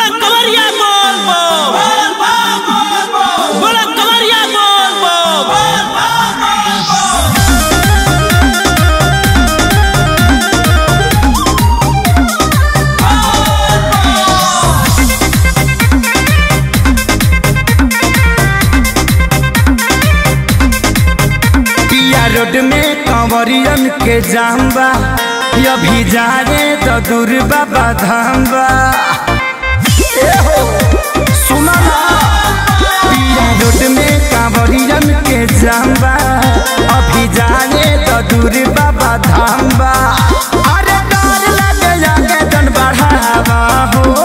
बोला कवरिया बोल बोला कवरिया बोल पिया रोड में कंवरियन के जाम्बा अभी जा रे तो दूर बाबा धाम्बा सुना पिया रोड में कंवरियन के जाम्बा अभी जा रे तो दूर बाबा धाम्बा अरे डर लगे जाके जन बढ़ावा हो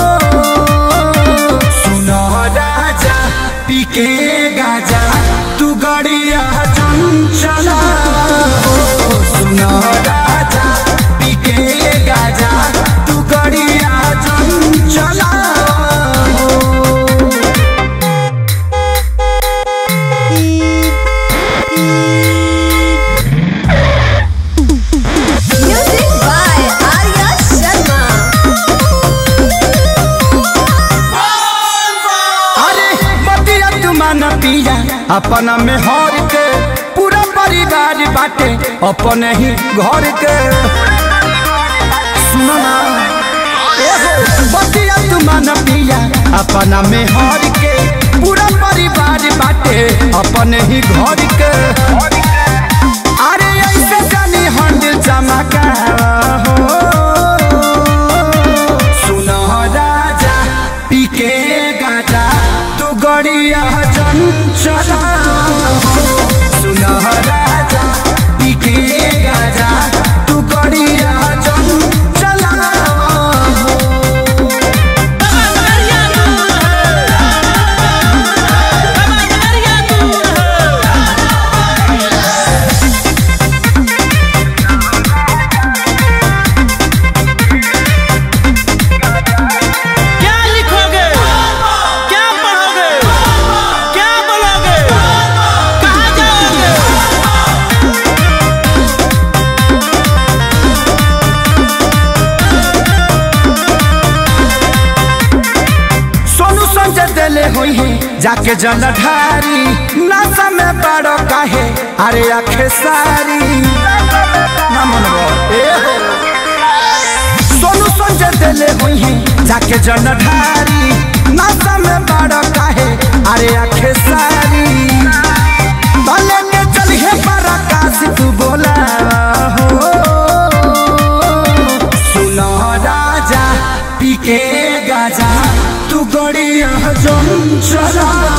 सुनो राजा पी के गाजा तू गड़िया चंचला सुनो राजा पी के गाजा तू गड़िया Chanchala Music by Arya Sharma. अरे मतिया तुमान पिया अपना में हर के पूरा परिवार बाटे अपने ही घर के सुना मतिया तुमान पिया अपना में हर के पूरा परिवार बाटे अपने ही घर के अरे ऐसे जानी हंडिल चमका हो सुनो राजा पी के गाजा तू गड़िया चंचला सुनो राजा पी के गाजा तू गड़िया चंचला क्या लिखोगे क्या पढ़ोगे क्या बोलोगे कहाँ जाओगे। सोनू संजय दिले हुई है जाके जलधारी नशा में बड़ो काहे अरे आखे सारी ना मनवा सोनू संजय दिले हुई है जाके जलधारी नशा में बड़ो काहे अरे आखे सारी भले के चलिए पराकाश तू बोला हो सुनो राजा पी के गाजा तू गड़िया चंचला